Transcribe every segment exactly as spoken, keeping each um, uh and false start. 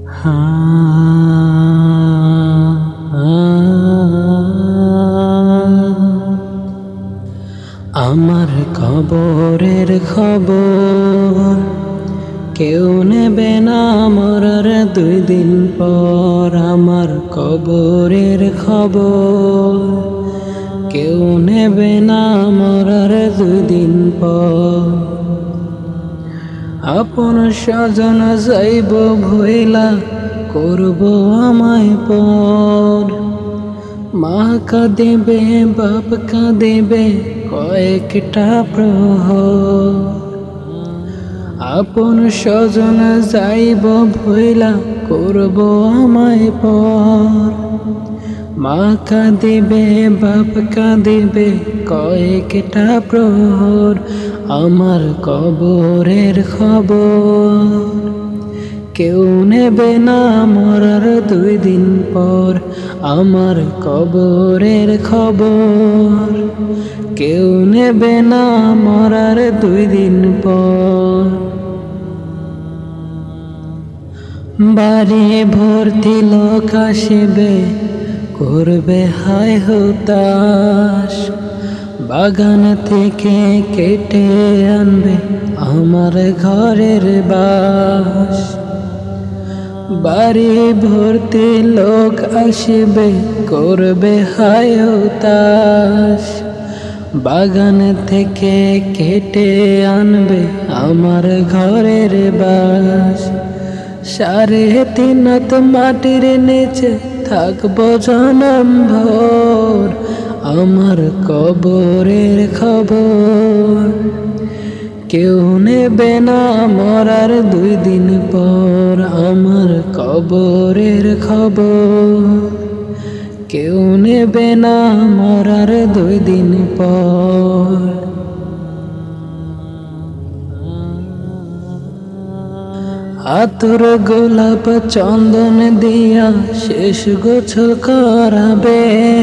আমার কবরের খবর কেউ নেবে না মরার দুই দিন পর। আমার কবরের খবর কেউ নেবে না মরার দুই দিন পর। আপন স্বজন যাইব ভইলা করব আমায় পর। মা কাঁদিবে বাপ কাঁদিবে কয়েকটা প্রহর। আপন স্বজন যাইব ভইলা করব আমায় পর। মা কাঁদিবে বাপ কাঁদিবে কয়েকটা প্রহর। আমার কবরের খবর কেউ নেবে না মরার দুই দিন পর। আমার কবরের খবর কেউ নেবে না মরার দুই দিন পর। বাড়ি ভর্তি লোক আসিবে করবে হায় হুতাশ। বাগান থেকে কেটে আনবে আমার ঘরের বাস। বাড়ি ভর্তি লোক আসিবে করবে হায় হুতাশ। বাগান থেকে কেটে আনবে আমার ঘরের বাস। সাড়ে তিন হাত মাটির নিচে থাকবো জনম ভর। আমার কবরের খবর কেউ নেবে না মরার দুই দিন পর। আমার কবরের খবর কেউ নেবে না মরার দুই দিন পর। আতর গোলাপ চন্দন দিয়া শেষ গোছল করাবে।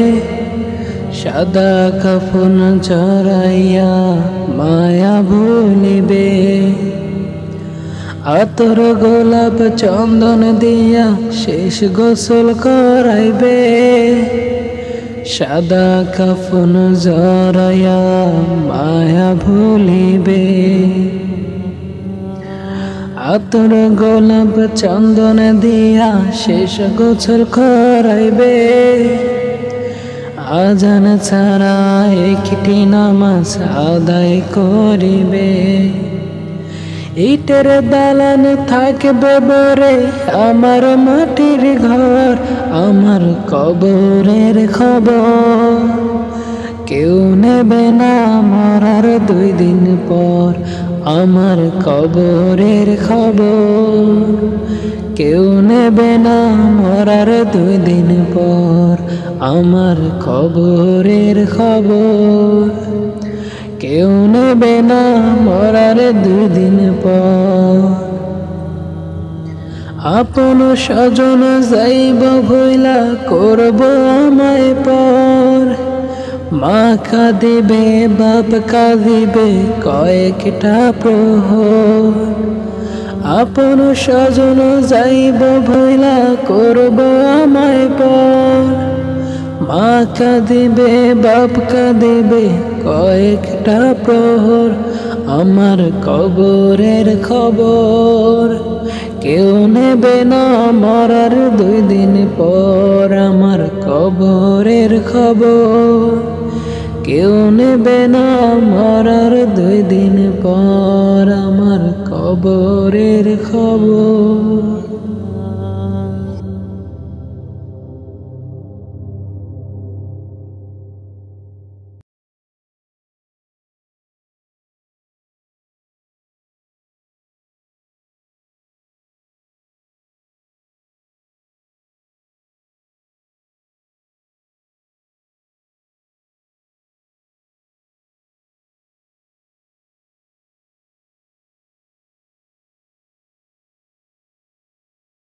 সাদা কাফন জড়াইয়া মায়া ভুলিবে। আতর গোলাপ চন্দন দিয়া শেষ গোসল করাইবে। সাদা কাফন জড়াইয়া মায়া ভুলিবে। আতর গোলাপ চন্দন দিয়া শেষ গোছল করাইবে। আজান ছাড়া একটি নামাজ আদায় করিবে। ইটের দালান থাকবে বরে আমার মাটির ঘর। আমার কবরের খবর কেউ নেবে না মরার দুই দিন পর। আমার কবরের খবর কেউ নেবে না মরার দুই দিন পর। আমার কবরের খবর কেউ নেবে না মরার দুই দিন পর। আপন স্বজন যাইব ভইলা করব আমায় পর। মা কাঁদিবে বাপ কাঁদিবে কয়েকটা প্রহর। আপন স্বজন যাইব ভইলা করব আমায় পর। মা কাঁদিবে বাপ কাঁদিবে কয়েকটা প্রহর। আমার কবরের খবর কেউ নেবে না মরার দুই দিন পর। আমার কবরের খবর কেউ নেবে না মরার দুই দিন পর। আমার কবরের খবর।